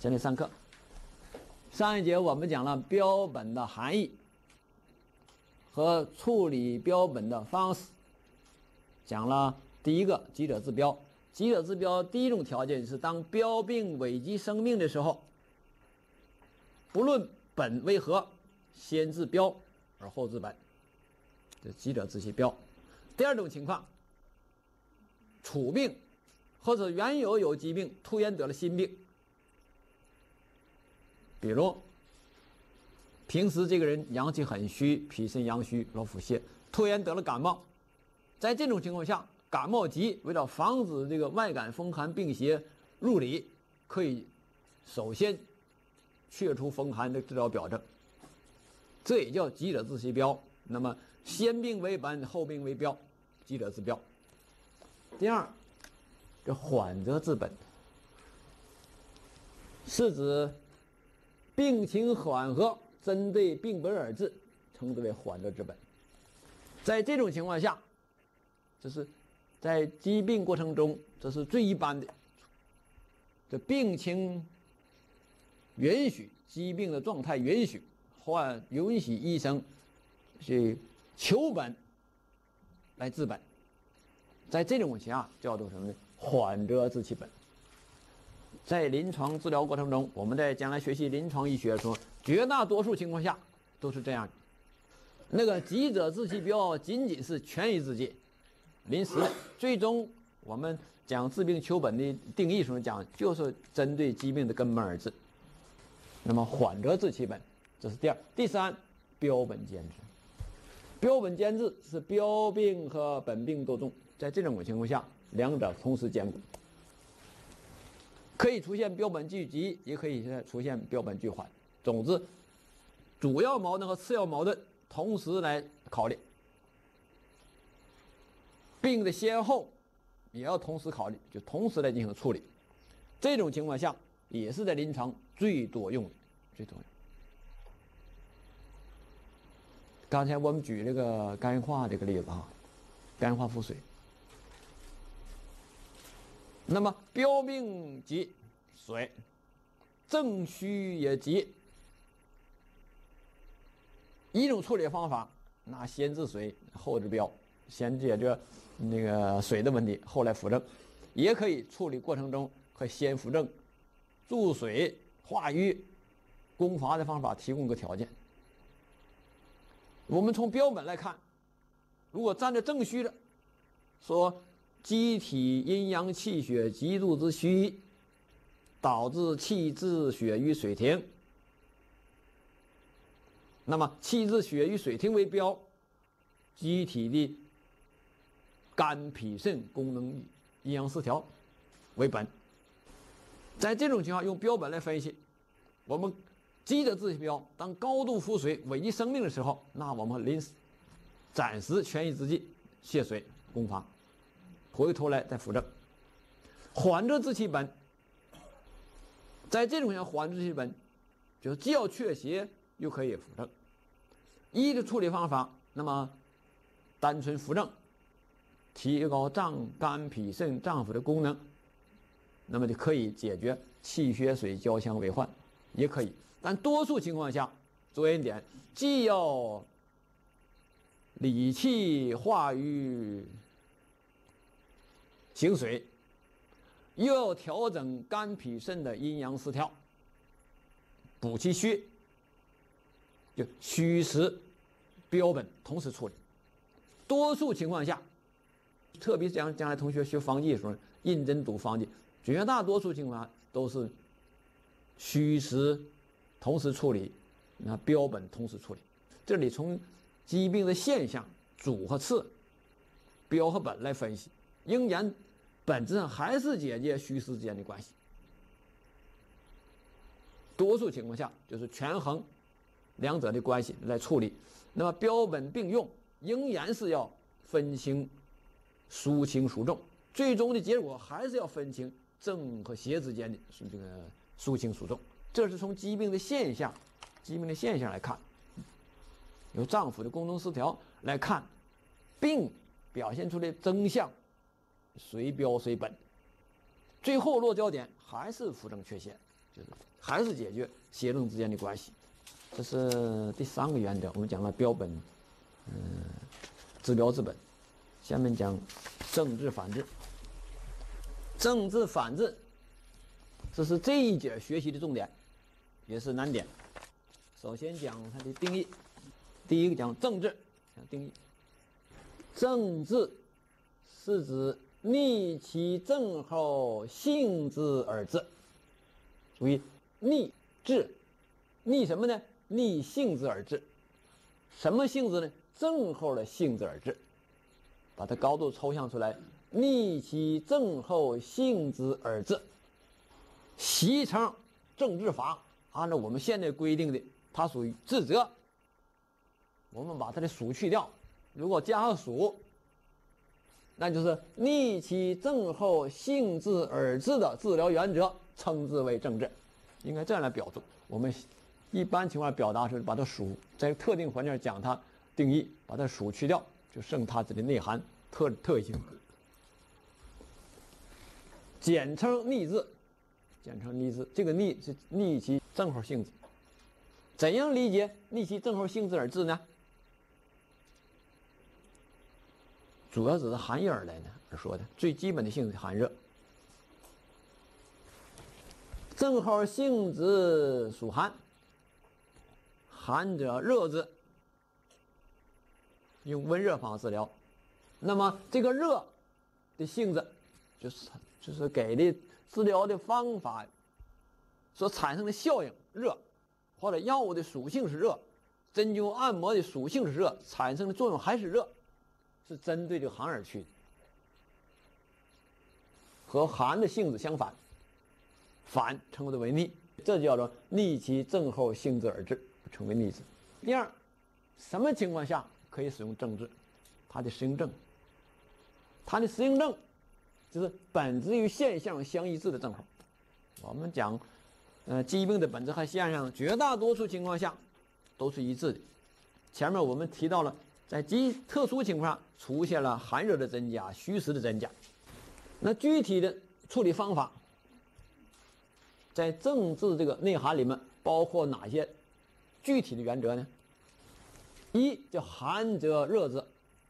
先来上课。上一节我们讲了标本的含义和处理标本的方式，讲了第一个急者治标。急者治标第一种条件是，当标病危及生命的时候，不论本为何，先治标而后治本，这急者治其标。第二种情况，处病或者原有疾病突然得了新病，比如平时这个人阳气很虚，脾肾阳虚，老腹泻，突然得了感冒。在这种情况下，感冒急，为了防止这个外感风寒病邪入里，可以首先去除风寒的治疗表症，这也叫急者治其标。那么先病为本，后病为标，急者治标。第二，这缓则治本，是指病情缓和，针对病本而治，称之为缓则治本。在这种情况下，这是在疾病过程中，这是最一般的。这病情允许，疾病的状态允许，允许医生去求本来治本。在这种情况下叫做什么呢？缓则治其本。在临床治疗过程中，我们在将来学习临床医学的时候，绝大多数情况下都是这样的。那个急者治其标仅仅是权宜之计，临时的。最终我们讲治病求本的定义时候讲，就是针对疾病的根本而治。那么缓则治其本，这是第二。第三，标本兼治。标本兼治是标病和本病都重，在这种情况下，两者同时兼顾，可以出现标本俱急，也可以出现标本俱缓。总之，主要矛盾和次要矛盾同时来考虑，病的先后也要同时考虑，就同时来进行处理。这种情况下也是在临床最多用的，最多用。刚才我们举这个肝化这个例子啊，肝化腹水。那么标病急水，正虚也急。一种处理方法，那先治水后治标，先解决那个水的问题，后来扶正。也可以处理过程中可以先扶正，注水化瘀，攻伐的方法提供个条件。我们从标本来看，如果站在正虚的，说机体阴阳气血极度之虚，导致气滞血瘀水停。那么气滞血瘀水停为标，机体的肝脾肾功能阴阳失调为本。在这种情况，用标本来分析，我们急者治其标，当高度腹水危及生命的时候，那我们暂时权宜之计，泄水攻伐，回头来再扶正。缓则治其本，在这种情况下，缓则治其本就是既要却邪，又可以扶正。一的处理方法，那么单纯扶正，提高肝脾肾脏腑的功能，那么就可以解决气血水交相为患，也可以。但多数情况下，着眼点既要理气化瘀行水，又要调整肝脾肾的阴阳失调，补其虚，就虚实标本同时处理。多数情况下，特别是将来同学学方剂的时候，认真读方剂，绝大多数情况下都是虚实同时处理，那标本同时处理。这里从疾病的现象主和次，标和本来分析，应然本质上还是解决虚实之间的关系。多数情况下就是权衡两者的关系来处理。那么标本并用，仍然是要分清孰轻孰重，最终的结果还是要分清正和邪之间的这个孰轻孰重。这是从疾病的现象来看，由脏腑的功能失调来看，病表现出的真相，随标随本，最后落脚点还是扶正祛邪。 就是还是解决邪正之间的关系。这是第3个原则，我们讲了标本，治标治本。下面讲政治反治。政治反治，这是这一节学习的重点，也是难点。首先讲它的定义，第一个讲政治，讲定义。政治是指逆其正后性之而治，注意逆治，逆什么呢？逆性之而治。什么性质呢？正后的性质而治，把它高度抽象出来。逆其正后性之而治，习成政治法，按照我们现在规定的，它属于治则。我们把它的属去掉，如果加上属，那就是逆其正后性之而治的治疗原则，称之为政治。应该这样来表述。我们一般情况表达是把它属在特定环境讲它定义，把它属去掉，就剩它这的内涵特性。简称逆治，简称逆治。这个逆是逆其正后性质。怎样理解逆其正后性质而治呢？主要只是寒热而来的而说的，最基本的性质寒热。正后性质属寒，寒者热之，用温热方治疗。那么这个热的性质，就是给的治疗的方法所产生的效应热，或者药物的属性是热，针灸按摩的属性是热，产生的作用还是热，是针对这个寒而去的，和寒的性质相反，反称之为逆，这就叫做逆其正后性质而治，称为逆治。第二，什么情况下可以使用政治？它的实用症，它的实用症就是本质与现象相一致的正后。我们讲，疾病的本质和现象，绝大多数情况下都是一致的。前面我们提到了，在特殊情况下出现了寒热的增加、虚实的增加。那具体的处理方法，在政治这个内涵里面包括哪些具体的原则呢？一叫寒则热之，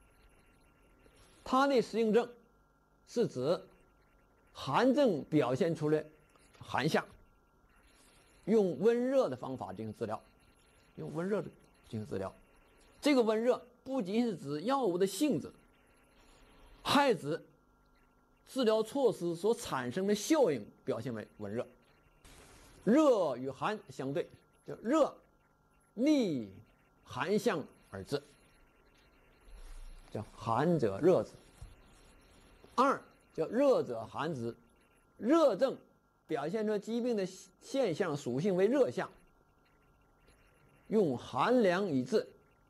它的实用症是指寒症表现出来寒象，用温热的方法进行治疗，用温热的进行治疗。这个温热不仅是指药物的性质，还指治疗措施所产生的效应表现为温热。热与寒相对，就热逆寒象而治，叫寒者热之。二叫热者寒之，热症表现出疾病的现象属性为热象，用寒凉以治，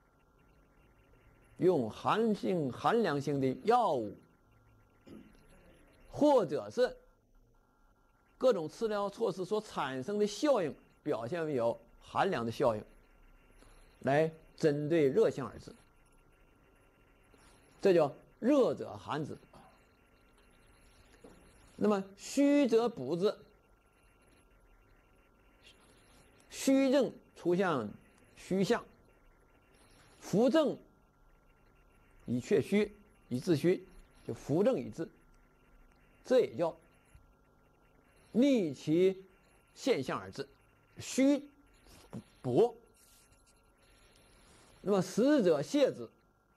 用寒凉性的药物，或者是各种治疗措施所产生的效应表现为有寒凉的效应，来针对热象而治，这叫热者寒之。那么虚则补之，虚症出现虚象，扶正以却虚，以治虚，就扶正以治，这也叫逆其现象而治，虚补。那么实者泻之，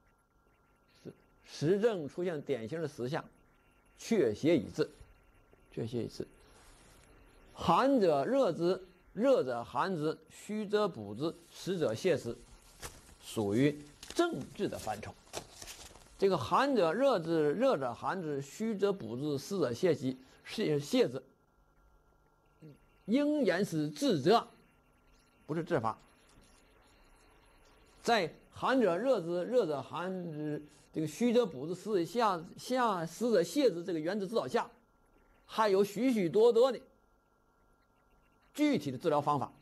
实症出现典型的实象，却邪以治，却邪以治。寒者热之，热者寒之，虚则补之，实者泻之，属于政治的范畴。这个寒者热之，热者寒之，虚则补之，实者泻之，泻之。应言是治则，不是治法。在寒者热之，热者寒之，这个虚则补之，实者泻之这个原则指导下，还有许许多多的具体的治疗方法。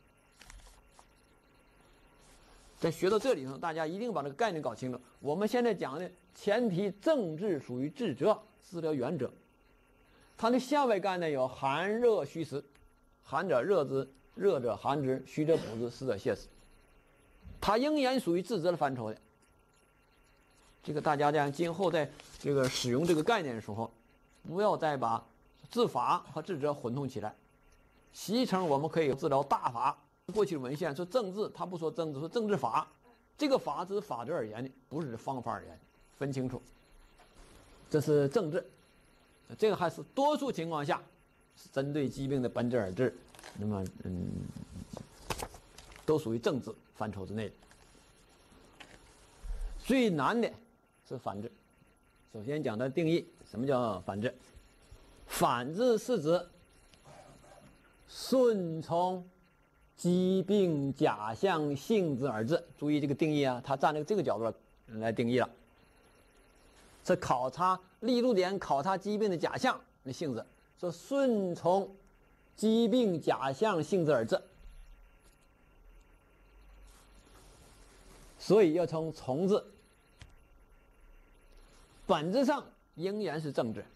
在学到这里头，大家一定把这个概念搞清楚。我们现在讲的前提，政治属于治则，治疗原则。它的下位概念有寒热虚实， 寒者热之，热者寒之，虚者补之，实者泻之。它仍然属于治则的范畴的。这个大家在今后在这个使用这个概念的时候，不要再把治法和治则混同起来。习成我们可以治疗大法，过去的文献说政治，他不说政治，说政治法，这个法只是法则而言的，不是方法而言，分清楚。这是政治，这个还是多数情况下是针对疾病的本质而治，那么都属于政治范畴之内的。最难的是反治。首先讲它的定义，什么叫反治？反治是指顺从疾病假象性质而治。注意这个定义啊，它站在这个角度来定义了。是考察立足点，考察疾病的假象的性质，说顺从疾病假象性质而治。所以要从字，本质上仍然是政治。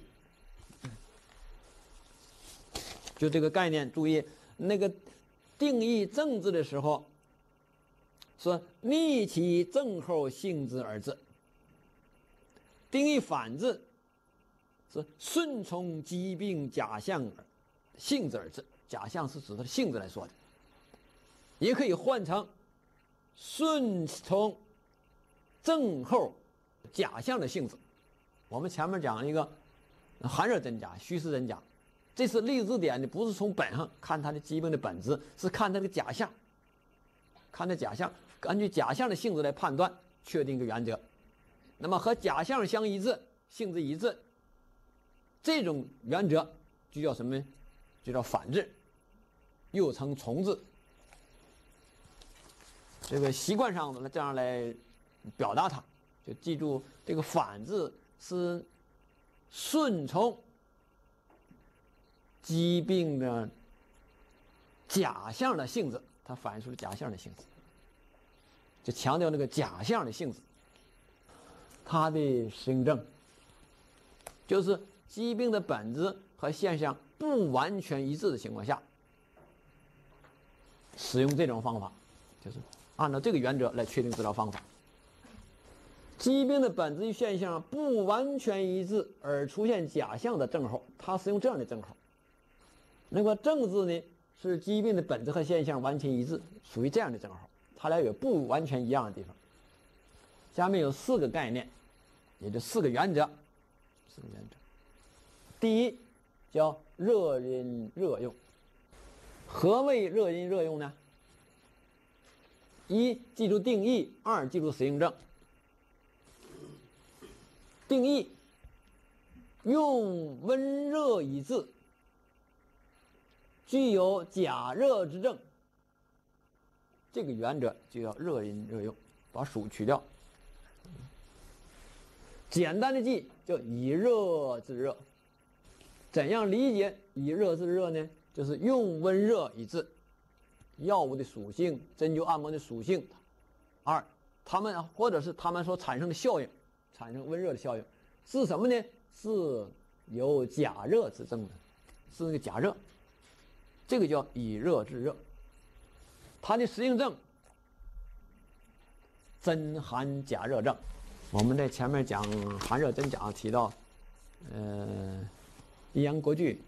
就这个概念，注意那个定义政治的时候，说逆其症候性质而治；定义反治是顺从疾病假象性质而治。假象是指它的性质来说的，也可以换成顺从症候假象的性质。我们前面讲一个寒热真假，虚实真假，这是立足点的，不是从本上看它的疾病的本质，是看它的假象，看它假象，根据假象的性质来判断，确定一个原则。那么和假象相一致，性质一致，这种原则就叫什么？就叫反治，又称从治。这个习惯上这样来表达它，就记住这个反字是顺从疾病的假象的性质，它反映出了假象的性质，就强调那个假象的性质。它的实证就是疾病的本质和现象不完全一致的情况下，使用这种方法，就是按照这个原则来确定治疗方法。疾病的本质与现象不完全一致而出现假象的症候，它使用这样的症候。那么政治呢，是疾病的本质和现象完全一致，属于这样的症候，它俩有不完全一样的地方。下面有4个概念，也就4个原则。4个原则，第一叫热因热用。何谓热因热用呢？1记住定义，2记住使用证。定义：用温热以治，具有假热之症。这个原则就叫热因热用，把暑去掉。简单的记叫以热制热。怎样理解以热制热呢？就是用温热以治。药物的属性，针灸按摩的属性。2，它们或者是它们所产生的效应，产生温热的效应，是什么呢？是有假热之症的，是那个假热。这个叫以热制热。它的实应症，真寒假热症。我们在前面讲寒热真假提到，阴阳国据、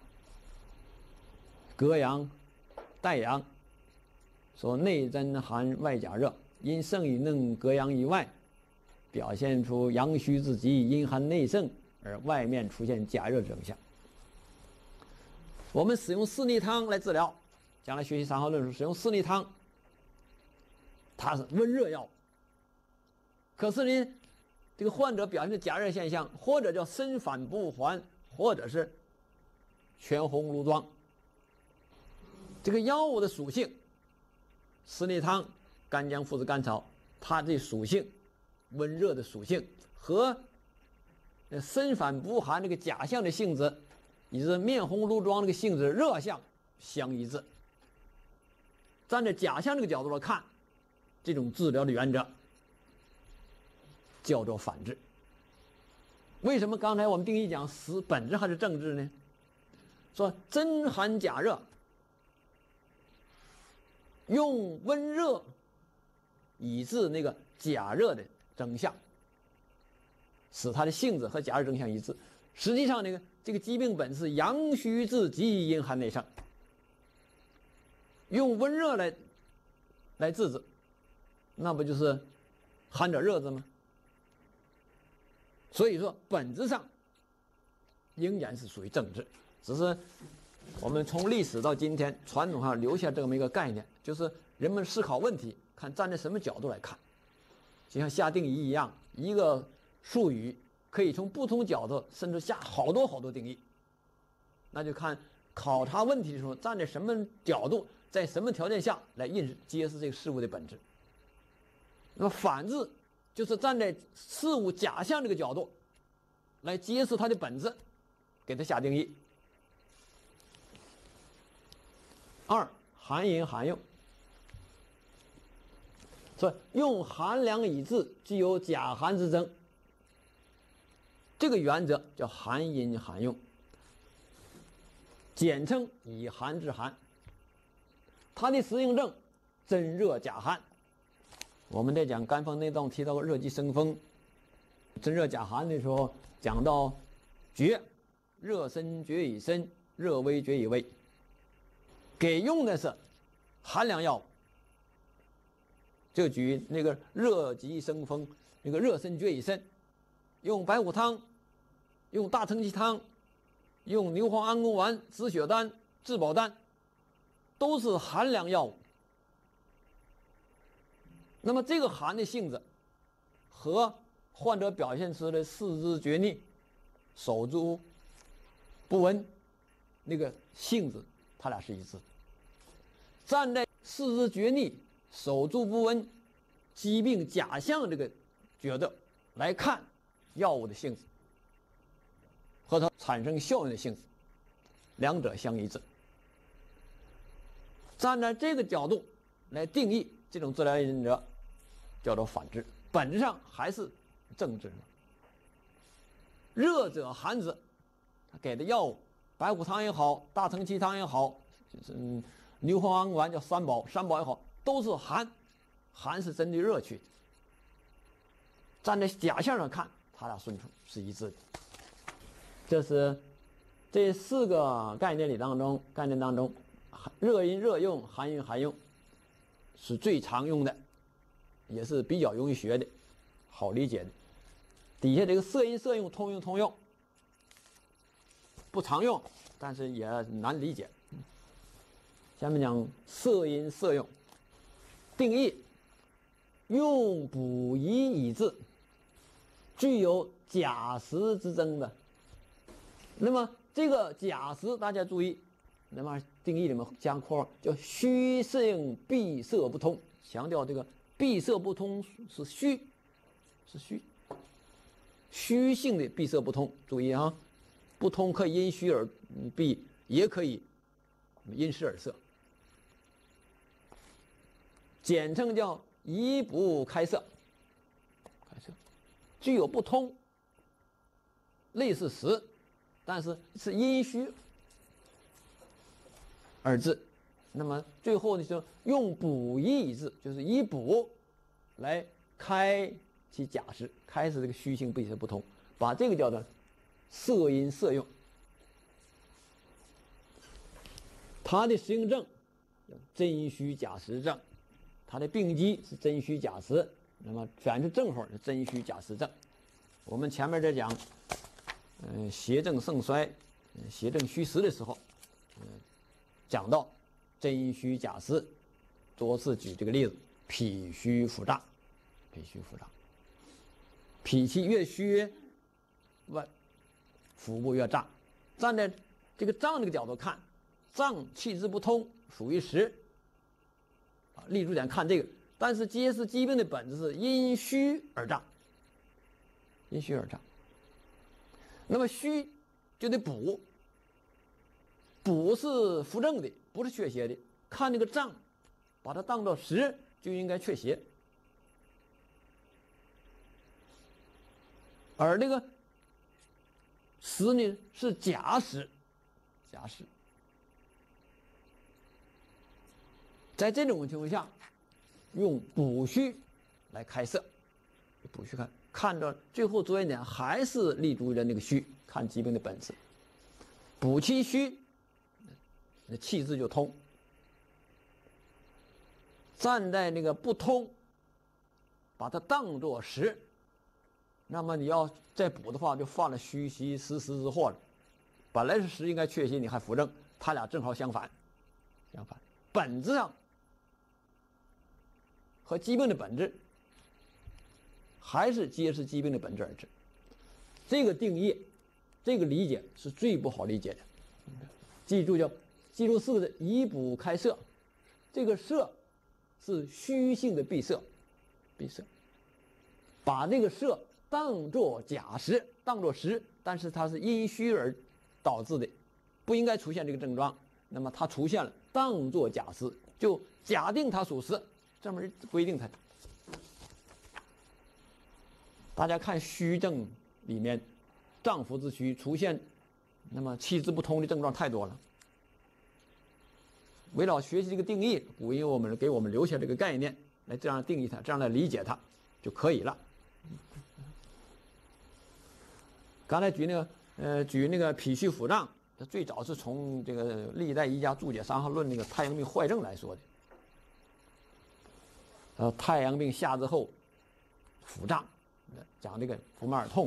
隔阳、带阳，说内真寒外假热，因盛与嫩隔阳以外，表现出阳虚之极，阴寒内盛，而外面出现假热征象。我们使用四逆汤来治疗，将来学习伤寒论述，使用四逆汤，它是温热药物。可是呢，这个患者表现的假热现象，或者叫身反不还，或者是全红如妆。这个药物的属性，四逆汤、干姜、附子、甘草，它的属性，温热的属性和身反不寒这个假象的性质，以及面红如妆这个性质热象相一致。站在假象这个角度来看，这种治疗的原则叫做反治。为什么刚才我们定义讲本质还是政治呢？ 说真寒假热，用温热以治那个假热的征象，使它的性质和假热征象一致。实际上呢，这个疾病本是阳虚至极，阴寒内盛，用温热来治之，那不就是寒者热之吗？所以说本质上应然是属于正治，只是我们从历史到今天传统上留下这么一个概念，就是人们思考问题看站在什么角度来看，就像下定义一样，一个术语可以从不同角度甚至下好多定义，那就看考察问题的时候站在什么角度，在什么条件下来揭示这个事物的本质。那么反之就是站在事物假象这个角度来揭示它的本质，给它下定义。二，寒饮寒用，说用寒凉以治，具有假寒之征。这个原则叫寒饮寒用，简称以寒治寒。它的适应症真热假寒。我们在讲肝风内动提到过热极生风，真热假寒的时候讲到厥，热身厥以身，热微厥以微，给用的是寒凉药物。就举那个热极生风，那个热身厥以身，用白虎汤，用大承气汤，用牛黄安宫丸、止血丹、治保丹，都是寒凉药物。那么这个寒的性质和患者表现出的四肢厥逆、手足不温那个性质，它俩是一致。站在四肢厥逆、手足不温疾病假象这个角度来看药物的性质和它产生效用的性质，两者相一致。站在这个角度来定义这种治疗原则，叫做反治，本质上还是正治。热者寒者，他给的药物，白虎汤也好，大承气汤也好，牛黄安宫丸叫三宝也好，都是寒，寒是针对热去的。站在假象上看，它俩顺处是一致的。这是这四个概念当中，热饮热用，寒饮寒用是最常用的，也是比较容易学的，好理解的。底下这个色饮色用，通用，不常用，但是也难理解。下面讲色饮色用，定义：用补益以治，具有假实之征的。那么这个假实大家注意，那么定义里面加括号叫虚性闭塞不通，强调这个闭塞不通是虚性的闭塞不通。注意啊，不通可以因虚而闭，也可以因实而塞。简称叫以补开塞，具有不通，类似实，但是是因虚而治。那么最后呢，就用补益以治，就是以补来开其假实，开始这个虚性闭塞不通，把这个叫做色饮色用。它的适应症真虚假实症，它的病机是真虚假实，那么反是正好是真虚假实症。我们前面在讲邪正盛衰、邪正虚实的时候，讲到真虚假实，多次举这个例子：脾虚腹胀，脾气越虚，腹部越胀。站在这个胀这个角度看，胀气之不通属于实，立足点看这个。但是揭示疾病的本质是因虚而胀，那么虚就得补，补是扶正的，不是祛邪的。看这个胀，把它当作实，就应该祛邪。而这个实呢是假实， 在这种情况下，用补虚来开设，补虚看到最后着眼点还是立足于那个虚，看疾病的本质。补气虚，那气滞就通。站在那个不通，把它当作实，那么你要再补的话，就犯了虚虚实实之祸了。本来是实应该确信，你还扶正，他俩正好相反。本质上和疾病的本质还是揭示疾病的本质而治。这个定义，这个理解是最不好理解的。记住四个字：以补开设。这个设是虚性的闭塞，把那个设当作假实，当作实，但是它是因虚而导致的，不应该出现这个症状。那么它出现了，当作假实，就假定它属实，这么规定它。大家看虚症里面，脏腑之虚出现，那么气滞不通的症状太多了。为了学习这个定义，古人给我们留下这个概念，来这样定义它，这样来理解它就可以了。刚才举那个脾虚腹胀，它最早是从这个历代医家注解《伤寒论》那个太阳病坏症来说的。太阳病下之后，腹胀，讲这个腹闷而痛，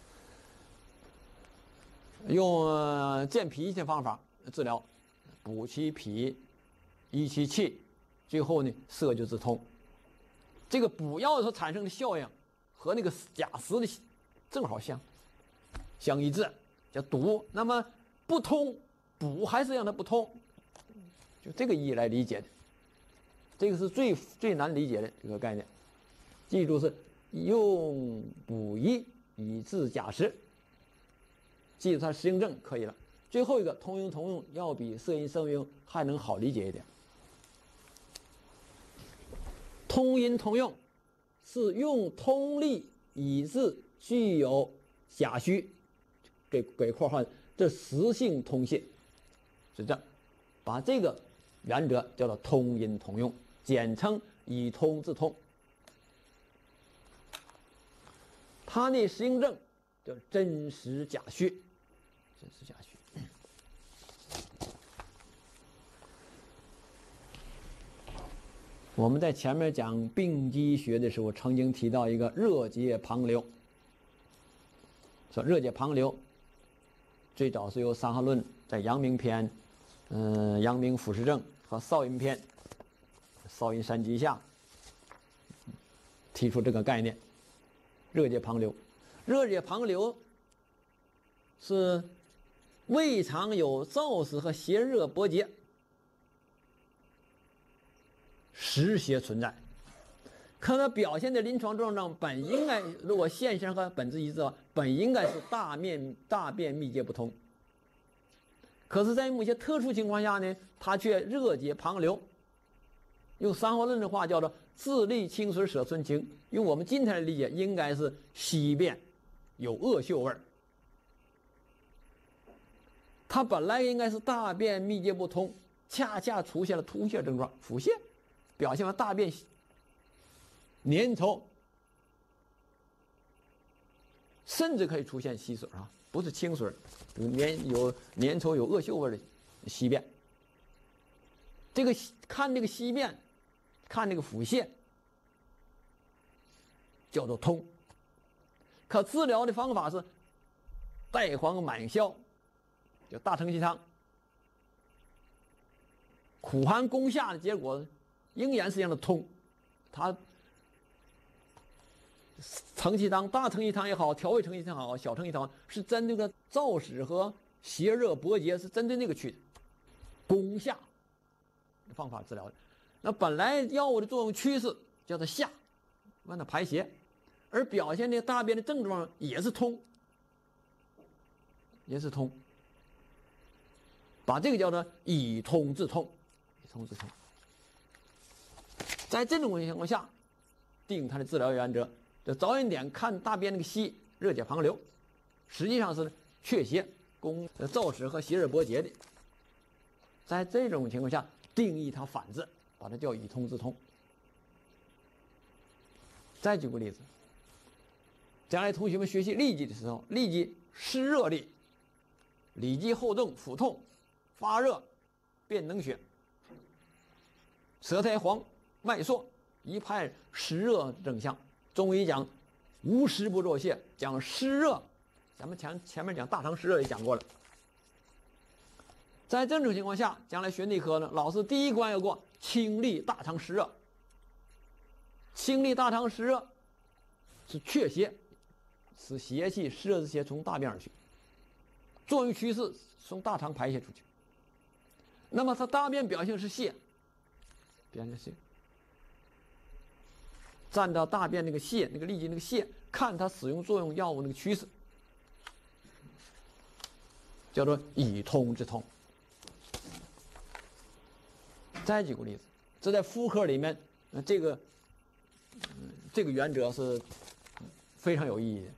用健脾的方法治疗，补其脾，益其气，最后呢摄就自通。这个补药所产生的效应和那个假实的正好相一致，叫堵。那么不通补还是让它不通，就这个意义来理解的。这个是最难理解的这个概念。记住是用补益以治假实，记住它实应症可以了。最后一个通阴同用，要比摄阴生用还能好理解一点。通阴同用是用通力以治具有假虚，给括号，这实性通泄，是这样。把这个原则叫做通阴同用，简称以通治通。它的实应症叫真实假虚，我们在前面讲病机学的时候，曾经提到一个热结旁流。说热结旁流，最早是由《伤寒论》在阳明篇、阳明腑实证和少阴篇、少阴三急下提出这个概念。热结旁流，热结旁流是胃肠有燥湿和邪热搏结，实邪存在，可它表现的临床症状本应该，如果现象和本质一致的话，本应该是大便秘结不通。可是，在某些特殊情况下呢，它却热结旁流。用《伤寒论》的话叫做“自利清水舍存情”，用我们今天的理解，应该是稀便有恶臭味儿。它本来应该是大便秘结不通，恰恰出现了吐泻症状，腹泻，表现为大便粘稠，甚至可以出现稀水啊，不是清水，有粘稠有恶臭味的稀便。这个看这个稀便，看这个腹泻，叫做通。可治疗的方法是带黄满消，叫大承气汤。苦寒攻下的结果，应然是让它通。它承气汤、大承气汤也好，调味承气汤也好，小承气汤是针对个燥湿和邪热搏结，是针对那个去的攻下的方法治疗的。那本来药物的作用趋势叫做下，让它排邪，而表现的大便的症状也是通，把这个叫做以通治通，在这种情况下，定它的治疗原则，就着眼点看大便那个稀，热结旁流，实际上是祛邪攻燥湿和邪热搏结的。在这种情况下，定义它反治， 把它叫以通治通。再举个例子，将来同学们学习痢疾的时候，痢疾湿热痢，里疾后重，腹痛，发热，便能血，舌苔黄，脉缩，一派湿热症象。中医讲无湿不作泻，讲湿热，咱们前面讲大肠湿热也讲过了。在这种情况下，将来学内科呢，老师第一关要过清利大肠湿热。清利大肠湿热是祛邪，使邪气湿热之邪从大便而去，作用趋势从大肠排泄出去。那么它大便表现是泻，表现是泻，占到大便那个泻，那个痢疾那个泻，看它使用作用药物那个趋势，叫做以通治通。再举个例子，这在妇科里面，这个原则是非常有意义的。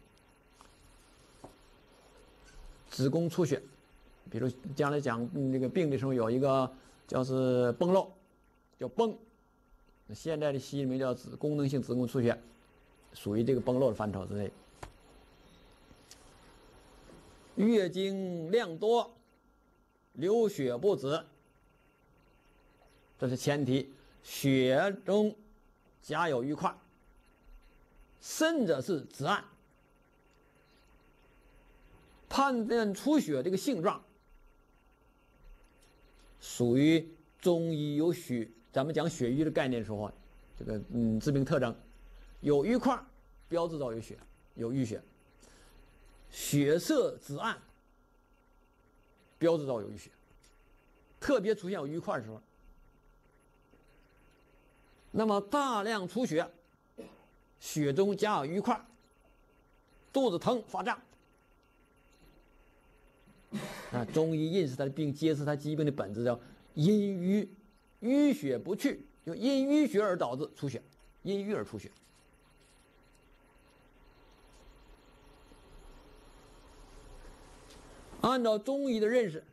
子宫出血，比如将来讲那个病的时候，有一个叫是崩漏，叫崩，现在的西医名叫功能性子宫出血，属于这个崩漏的范畴之内。月经量多，流血不止，这是前提，血中夹有瘀块，甚者是紫暗。判断出血这个性状，属于中医有咱们讲血瘀的概念的时候，这个致病特征，有瘀块，标志着有淤血；血色紫暗，标志着有淤血。特别出现有瘀块的时候，那么大量出血，血中夹有瘀块，肚子疼发胀。中医认识它的病，揭示它疾病的本质，叫因淤血不去，就因淤血而导致出血，因淤而出血。按照中医的认识，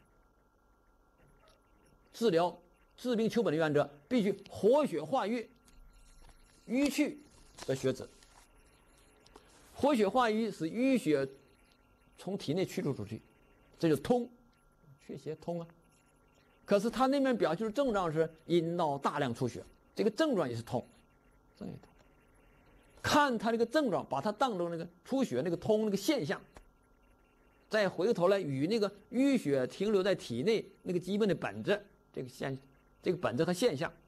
治病求本的原则，必须活血化瘀，瘀去的血止。活血化瘀使淤血从体内驱逐出去，这就通，祛邪通啊。可是他那边表现出症状是阴道大量出血，这个症状也是通，这也通。看他这个症状，把它当成那个出血那个通那个现象，再回过头来与那个淤血停留在体内那个疾病的本质，这个本质和现象，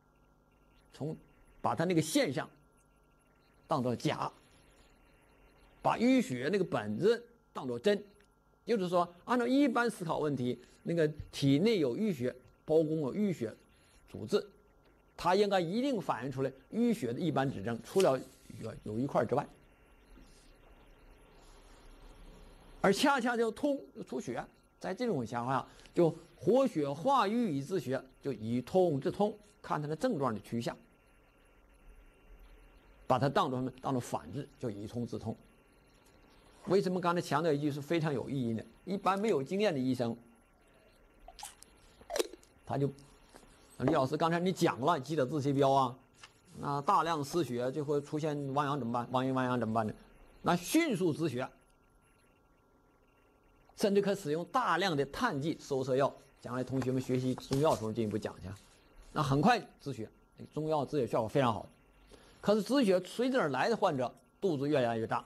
把它那个现象当作假，把淤血那个本质当作真。就是说，按照一般思考问题，那个体内有淤血，包公有淤血阻滞，它应该一定反映出来淤血的一般指征，除了有一块之外，而恰恰就通出血。在这种情况下，就活血化瘀以治血，就以通治通，看它的症状的趋向，把它当作反制，就以通治通。为什么刚才强调一句是非常有意义呢？一般没有经验的医生，他就李老师刚才你讲了记得治邪标啊，那大量失血就会出现汪洋怎么办？汪洋怎么办呢？那迅速止血，甚至可使用大量的炭剂收摄药。将来同学们学习中药的时候进一步讲一下，那很快止血，中药止血效果非常好。可是止血随之而来的患者肚子越来越大。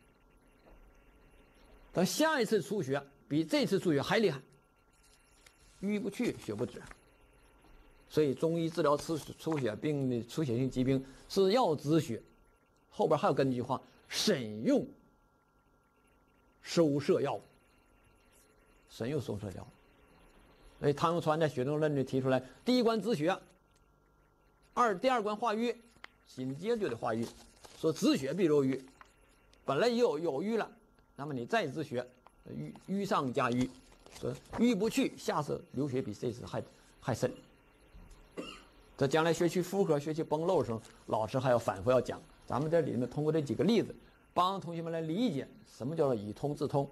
等下一次出血比这次出血还厉害，瘀不去，血不止。所以中医治疗出血病的出血性疾病是要止血，后边还有跟句话：慎用收摄药物。慎用收摄药物。所以汤永川在《血中论》里提出来，第一关止血，第二关化瘀，紧接着就得化瘀。说止血必留瘀，本来有瘀了。那么你再止血，瘀上加瘀，说瘀不去，下次流血比这次还深。这将来学习妇科、学习崩漏的时候，老师还要反复要讲。咱们这里面通过这几个例子，帮同学们来理解什么叫做以通治通。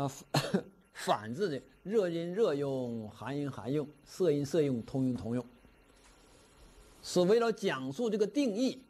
反字的热音热用，寒音寒用，色音色用，通用通用，是为了讲述这个定义，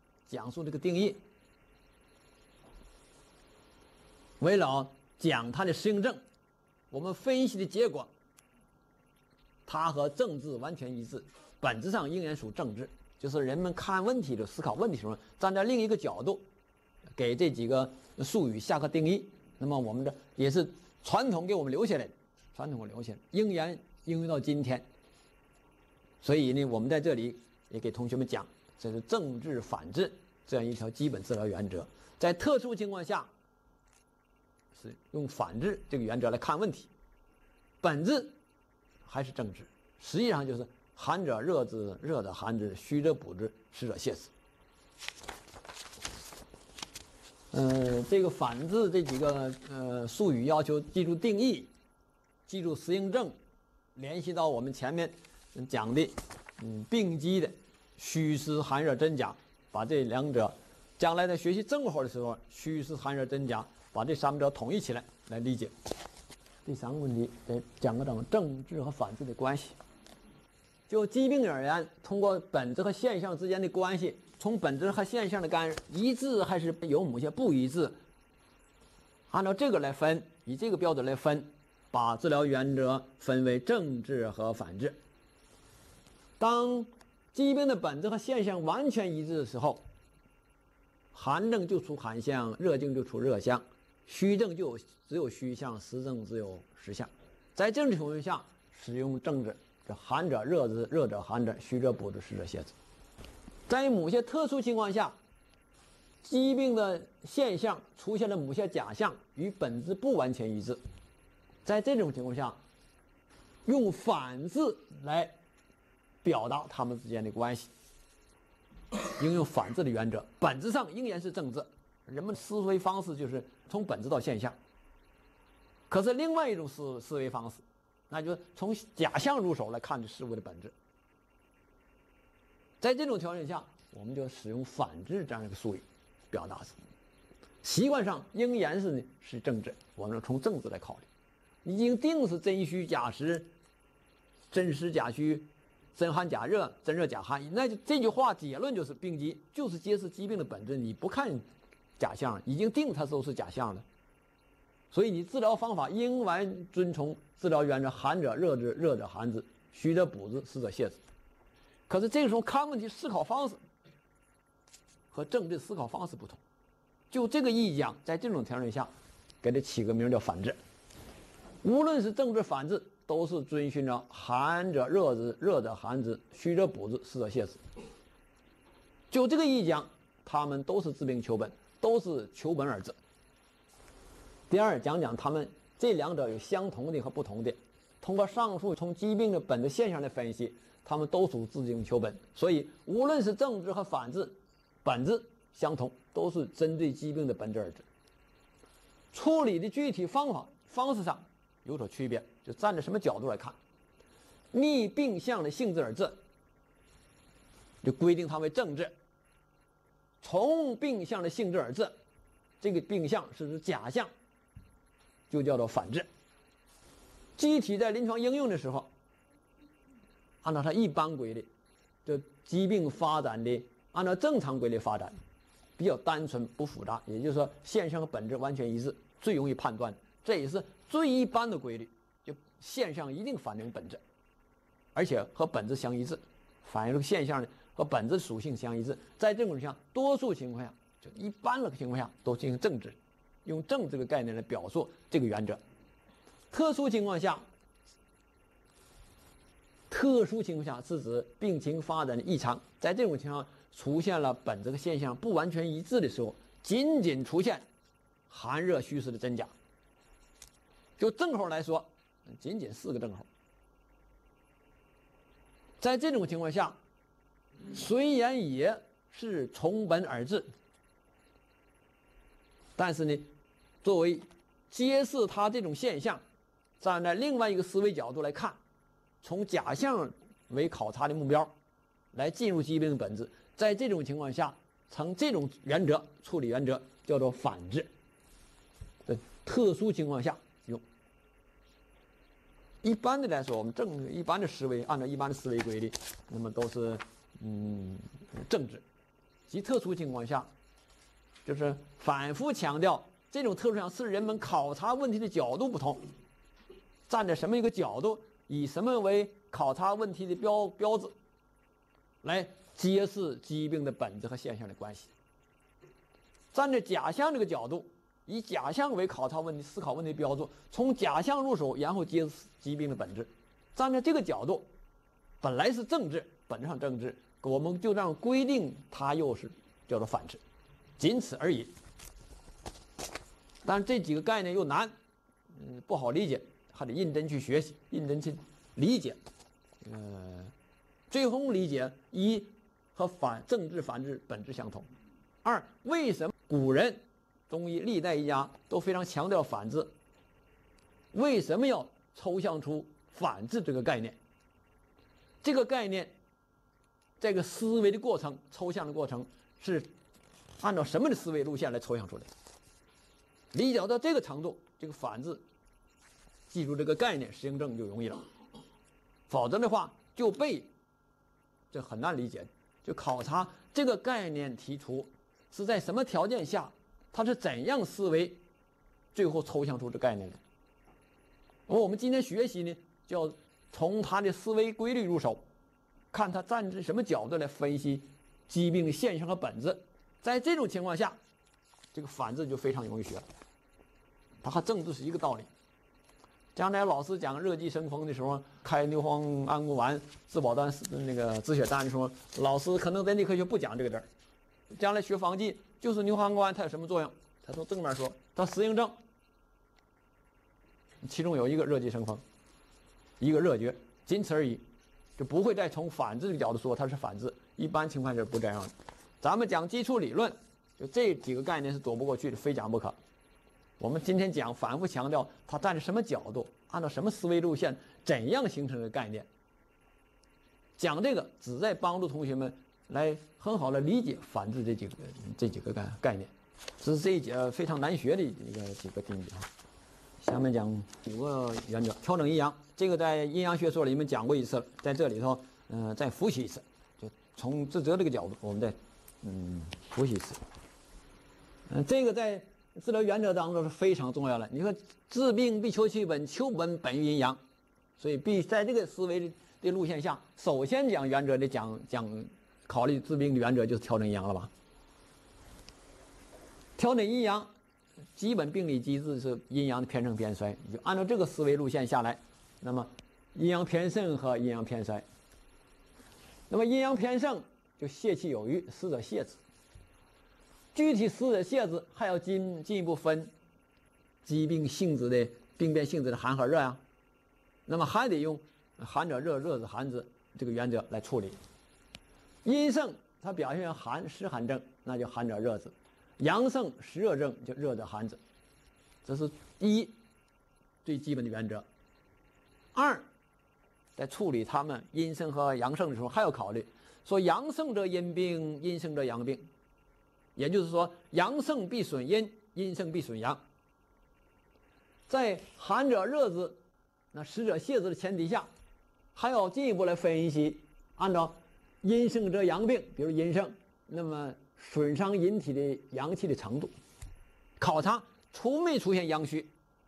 为了讲它的适应症，我们分析的结果，它和正字完全一致，本质上应然属正字，就是人们看问题的思考问题的时候，站在另一个角度，给这几个术语下个定义。那么我们这也是传统给我们留下来的，应然应用到今天。所以呢，我们在这里也给同学们讲，这是正治反治这样一条基本治疗原则。在特殊情况下，是用反治这个原则来看问题，本质还是正治，实际上就是寒者热之，热者寒之，虚者补之，实者泻之。这个反字这几个术语要求记住定义，记住适应症，联系到我们前面讲的病机的虚实寒热真假，把这两者将来在学习正火的时候，虚实寒热真假把这三者统一起来来理解。第三个问题得讲正治和反治的关系。就疾病而言，通过本质和现象之间的关系，从本质和现象的干一致还是有某些不一致，按照这个来分，以这个标准来分，把治疗原则分为正治和反治。当疾病的本质和现象完全一致的时候，寒症就出寒象，热症就出热象，虚症就只有虚象，实症只有实象。在这种情况下，使用正治，这寒者热之，热者寒之，虚者补之，实者泻之。在某些特殊情况下，疾病的现象出现了某些假象，与本质不完全一致。在这种情况下，用反字来表达它们之间的关系，应用反字的原则，本质上仍然是正治。人们思维方式就是从本质到现象，可是另外一种思维方式，那就是从假象入手来看事物的本质。在这种条件下，我们就使用反治这样一个术语表达之。习惯上仍然是正治，我们从正治来考虑。已经定是真虚假实，真实假虚，真寒假热，真热假寒。那就这句话结论就是病机就是揭示疾病的本质，你不看假象，已经定它都是假象了。所以你治疗方法应完遵从治疗原则：寒者热之，热者寒之，虚者补之，实者泻之。可是这个时候看问题思考方式和正治思考方式不同，就这个意义讲，在这种条件下，给它起个名叫反治。无论是正治反治，都是遵循着寒者热之，热者寒之，虚者补之，实者泻之。就这个意义讲，他们都是治病求本，都是求本而治。第二，讲讲他们这两者有相同的和不同的。通过上述从疾病的本质现象来分析，他们都属治病求本，所以无论是正治和反治，本质相同，都是针对疾病的本质而治。处理的具体方式上有所区别，就站在什么角度来看。逆病象的性质而治，就规定它为正治；从病象的性质而治，这个病象是指假象，就叫做反治。机体在临床应用的时候，按照它一般规律，就疾病发展的按照正常规律发展，比较单纯不复杂，也就是说现象和本质完全一致，最容易判断，这也是最一般的规律。就现象一定反映本质，而且和本质相一致，反映这个现象和本质属性相一致。在这种情况下，多数情况下，就一般的情况下都进行正治，用正这个概念来表述这个原则。特殊情况下是指病情发展的异常，在这种情况出现了本质和现象不完全一致的时候，仅仅出现寒热虚实的真假。就正候来说，仅仅4个正候。在这种情况下，虽然也是从本而治，但是呢，作为揭示它这种现象，站在另外一个思维角度来看，从假象为考察的目标，来进入疾病的本质。在这种情况下，从这种原则处理原则叫做反治。在特殊情况下用一般的来说，我们一般的思维，按照一般的思维规律，那么都是政治。极特殊情况下，就是反复强调这种特殊情况是人们考察问题的角度不同，站在什么一个角度，以什么为考察问题的标志，来揭示疾病的本质和现象的关系。站在假象这个角度，以假象为考察问题、思考问题的标准，从假象入手，然后揭示疾病的本质。站在这个角度，本来是政治，本质上政治，我们就这样规定，它又是叫做反智，仅此而已。但是这几个概念又难，不好理解，还得认真去学习，认真去理解。最终理解一和政治反智本质相同。二，为什么古人中医历代医家都非常强调反智？为什么要抽象出反智这个概念？这个概念，这个思维的过程、抽象的过程是按照什么的思维路线来抽象出来？理解到这个程度，这个反智，记住这个概念，实行症就容易了。否则的话，就背，这很难理解。就考察这个概念提出是在什么条件下，它是怎样思维，最后抽象出这概念来。而我们今天学习呢，就要从他的思维规律入手，看他站在什么角度来分析疾病的现象和本质。在这种情况下，这个反智就非常容易学了。它和政治是一个道理。将来老师讲热极生风的时候，开牛黄安宫丸、治保丹那个止血丹的时候，老师可能在内科学不讲这个字儿。将来学方剂，就是牛黄安宫丸它有什么作用？他从正面说，它适应症，其中有一个热极生风，一个热厥，仅此而已，就不会再从反智的角度说它是反智。一般情况下不这样的。咱们讲基础理论，就这几个概念是躲不过去的，非讲不可。我们今天讲，反复强调它站在什么角度，按照什么思维路线，怎样形成的概念。讲这个旨在帮助同学们来很好的理解反智这几个概念，这是这一节非常难学的几个定义啊。下面讲5个原则，调整阴阳，这个在阴阳学说里面讲过一次了，在这里头再复习一次，就从治则这个角度，我们再复习一次。这个在治疗原则当中是非常重要的。你说治病必求其本，求本本于阴阳，所以必在这个思维的路线下，首先讲原则的考虑治病的原则就是调整阴阳了吧？调整阴阳，基本病理机制是阴阳的偏盛偏衰，你就按照这个思维路线下来，那么阴阳偏盛和阴阳偏衰。那么阴阳偏盛就泄气有余，实者泻之。具体实者泻之，还要进一步分疾病性质的病变性质的寒和热呀。那么还得用寒者热，热者寒之这个原则来处理。阴盛它表现为湿寒症，那就寒者热之；阳盛湿热症就热者寒之。这是一最基本的原则。二，在处理他们阴盛和阳盛的时候，还要考虑说阳盛则阴病，阴盛则阳病。也就是说，阳盛必损阴，阴盛必损阳。在寒者热之，那湿者泻之的前提下，还要进一步来分析，按照阴盛则阳病，比如阴盛，那么损伤人体的阳气的程度，考察出没出现阳虚。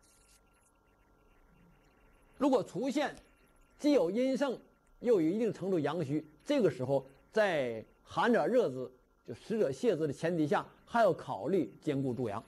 如果出现既有阴盛又有一定程度阳虚，这个时候在寒者热之就湿者泻之的前提下，还要考虑兼顾助阳。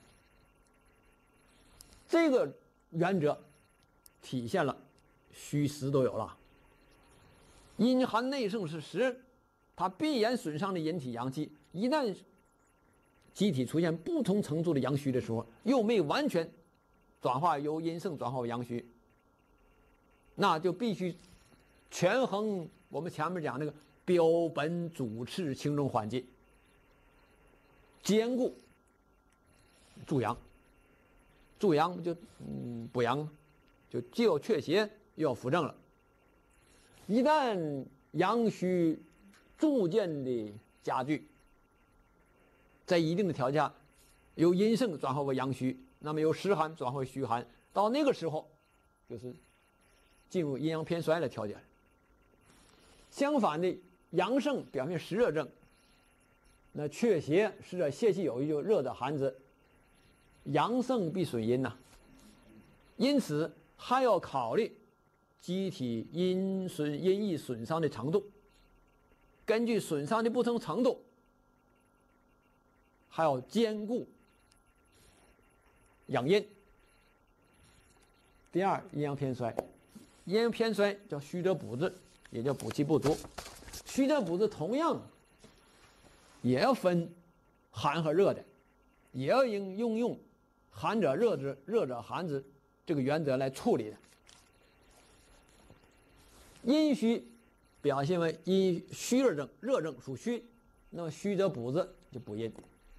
这个原则体现了虚实都有了。阴寒内盛是实，它必然损伤了人体阳气。一旦机体出现不同程度的阳虚的时候，又没完全转化由阴盛转化为阳虚，那就必须权衡我们前面讲那个标本主次轻重缓急，兼顾助阳。助阳就补阳，就既有祛邪又要扶正了。一旦阳虚逐渐的加剧，在一定的条件下，由阴盛转化为阳虚，那么由湿寒转化为虚寒，到那个时候就是进入阴阳偏衰的条件。相反的，阳盛表现湿热症，那缺邪使得泄气有余，就热者寒之，阳盛必损阴呐。因此还要考虑机体阴液损伤的程度，根据损伤的不同程度，还要兼顾养阴。第二，阴阳偏衰，阴阳偏衰叫虚者补之，也叫补气不足。虚者补之同样也要分寒和热的，也要应用寒者热之，热者寒之这个原则来处理的。阴虚表现为阴虚热症，热症属虚，那么虚者补之就补阴。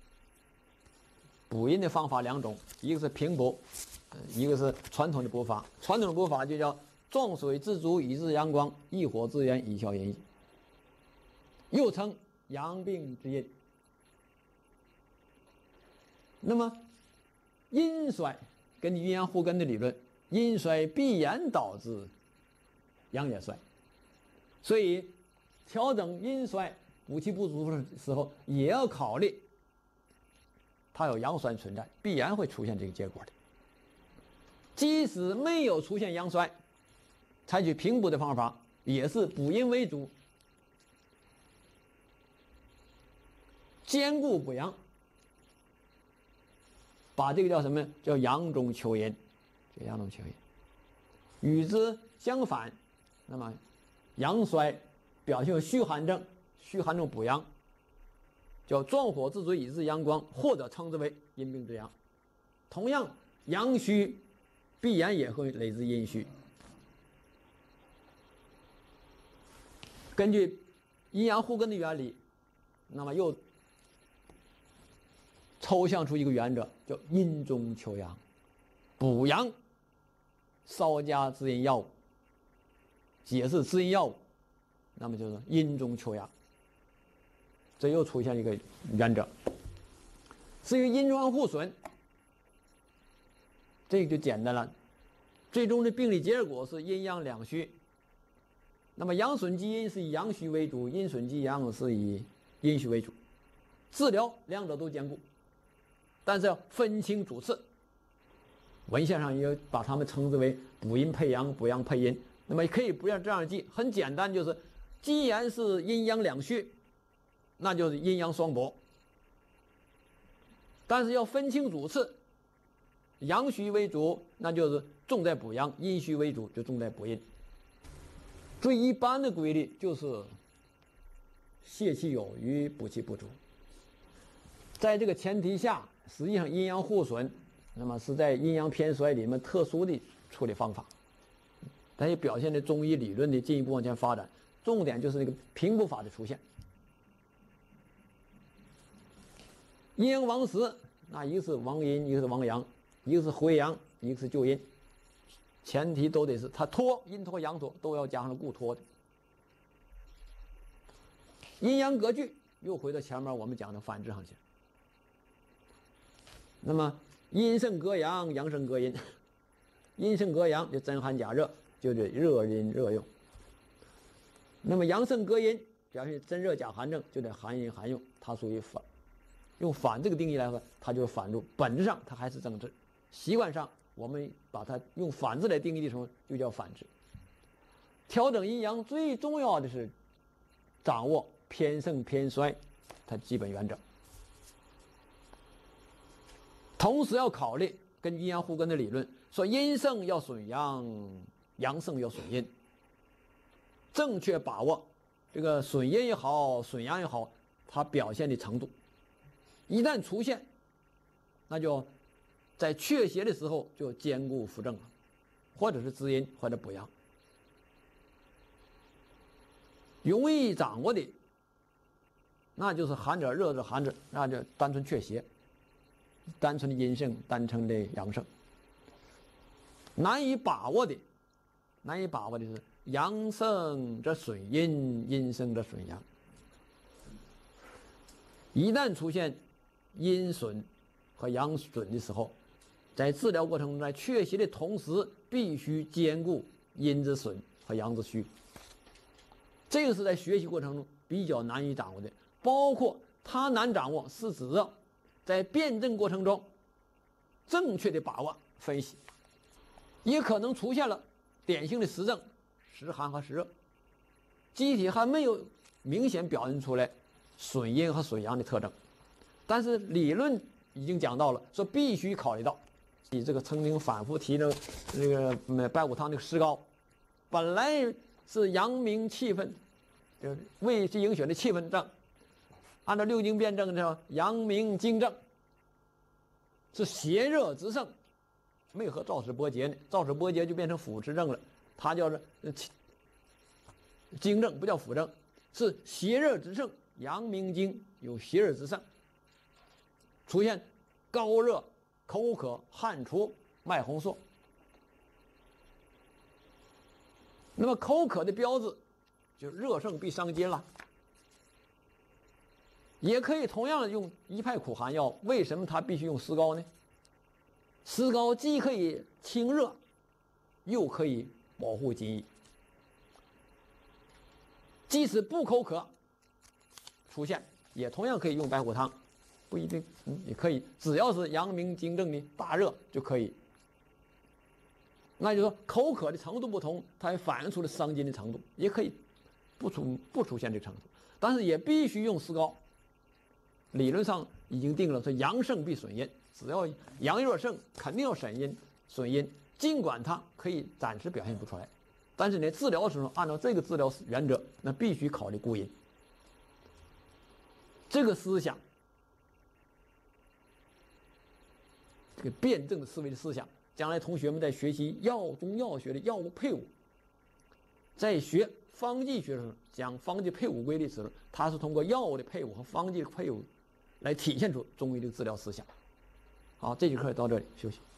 补阴的方法两种，一个是平补，一个是传统的补法。传统的补法就叫壮水自足以至阳光，益火自炎以消阴翳，又称阳病之阴。那么阴衰，根据阴阳互根的理论，阴衰必然导致阳也衰，所以调整阴衰补气不足的时候，也要考虑它有阳衰存在，必然会出现这个结果的。即使没有出现阳衰，采取平补的方法，也是补阴为主，兼顾补阳，把这个叫什么？叫阳中求阴，叫阳中求阴。与之相反，那么阳衰表现为虚寒症，虚寒中补阳，叫壮火自足以至阳光，或者称之为阴病之阳。同样，阳虚必然也会累至阴虚。根据阴阳互根的原理，那么又抽象出一个原则，叫阴中求阳，补阳稍加滋阴药物，解释滋阴药物，那么就是阴中求阳。这又出现一个原则。至于阴阳互损，这个就简单了，最终的病理结果是阴阳两虚。那么阳损及阴是以阳虚为主，阴损及阳是以阴虚为主。治疗两者都兼顾，但是要分清主次。文献上也把它们称之为补阴配阳，补阳配阴。那么可以不要这样记，很简单，就是既然是阴阳两虚，那就是阴阳双搏。但是要分清主次，阳虚为主，那就是重在补阳；阴虚为主，就重在补阴。最一般的规律就是泄气有余，补气不足。在这个前提下，实际上阴阳互损，那么是在阴阳偏衰里面特殊的处理方法，但也表现了中医理论的进一步往前发展。重点就是那个平补法的出现。阴阳亡时，那一个是亡阴，一个是亡阳，一个是回阳，一个是救阴。前提都得是它脱，阴脱阳脱都要加上固脱的。阴阳隔拒又回到前面我们讲的反制上去。那么阴盛隔阳，阳盛隔阴，阴盛隔阳就真寒假热，就得热阴热用。那么阳盛隔阴表现真热假寒症，就得寒阴寒用，它属于反。用反这个定义来说，它就是反入，本质上它还是正治。习惯上我们把它用反字来定义的时候，就叫反制。调整阴阳最重要的是掌握偏盛偏衰它基本原则，同时要考虑跟阴阳互根的理论说，阴盛要损阳，阳盛要损阴，正确把握这个损阴也好，损阳也好，它表现的程度。一旦出现，那就在缺邪的时候就兼顾扶正了，或者是滋阴，或者补阳。容易掌握的，那就是寒者热者寒者，那就单纯缺邪，单纯的阴盛，单纯的阳盛。难以把握的是阳盛则损阴，阴盛则损阳。一旦出现阴损和阳损的时候，在治疗过程中，在缺邪的同时，必须兼顾阴之损和阳之虚。这个是在学习过程中比较难以掌握的，包括它难掌握是指着在辩证过程中正确的把握分析，也可能出现了典型的实证实寒和实热，机体还没有明显表现出来损阴和损阳的特征，但是理论已经讲到了，说必须考虑到。你这个曾经反复提的那个白虎汤那个石膏，本来是阳明气分，就是胃气营血的气分证，按照六经辩证叫阳明经证，是邪热之盛，没有和燥湿波结呢，燥湿波结就变成腑之症了，它叫做经症，不叫腑症，是邪热之盛，阳明经有邪热之盛，出现高热、口渴、汗出、脉红数。那么口渴的标志就热盛必伤津了。也可以同样用一派苦寒药，为什么它必须用石膏呢？石膏既可以清热，又可以保护津液。即使不口渴出现，也同样可以用白虎汤，不一定，也可以，只要是阳明经证的大热就可以。那就是说口渴的程度不同，它也反映出了伤津的程度，也可以不出现这个程度，但是也必须用石膏。理论上已经定了，说阳盛必损阴，只要阳热盛，肯定要损阴，尽管它可以暂时表现不出来，但是呢，治疗的时候按照这个治疗原则，那必须考虑固阴。这个思想，这个辩证的思维的思想，将来同学们在学习中药学的药物配伍，在学方剂学的时候，讲方剂配伍规律时候，它是通过药物的配伍和方剂的配伍来体现出中医的治疗思想。好，这节课到这里休息。